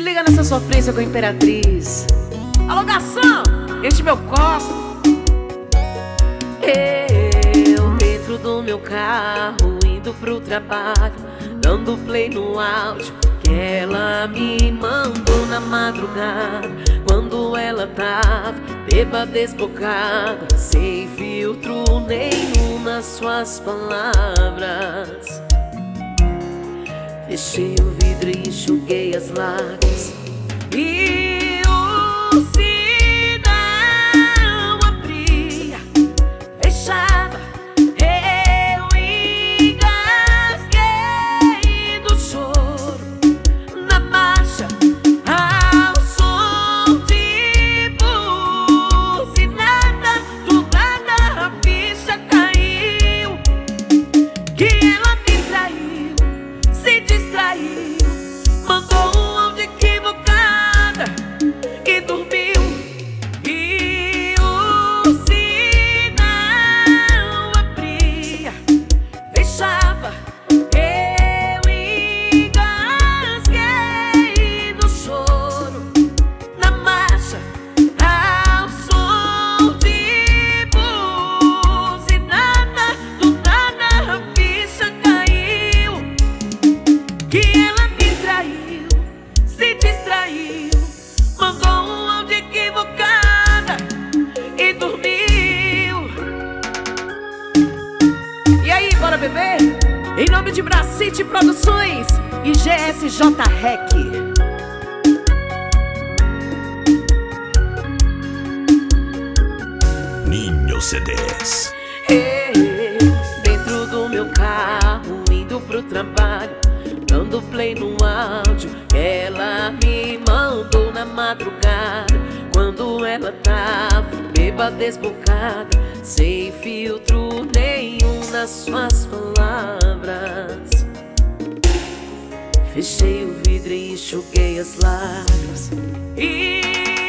liga nessa sofrência com a Imperatriz. Alô, garçom, enche meu copo. Eu dentro do meu carro, indo pro trabalho, dando play no áudio que ela me mandou na madrugada, quando ela tava bêbada, desbocada, sem filtro nenhum nas suas palavras. Fechei o vidro e enxuguei as lágrimas, e o sinal abria, fechava. Eu engasguei do choro na marcha, ao som de buzinada. Do nada a ficha caiu, que ela me traiu, se distraiu, mandou um áudio equivocada e dormiu. E o sinal abria, fechava. Eu engasguei no choro na marcha, ao som de buzinada. Do nada a ficha caiu, que ela me traiu, se distraiu, mandou um áudio equivocada e dormiu. E aí, bora beber? Em nome de Bracite Produções e GSJ Rec. Ninho CDs. Dentro do meu carro, indo pro trabalho, dando play no áudio que ela me mandou na madrugada, quando ela tava bêbada, desbocada, sem filtro nenhum nas suas palavras. Fechei o vidro e enxuguei as lágrimas, e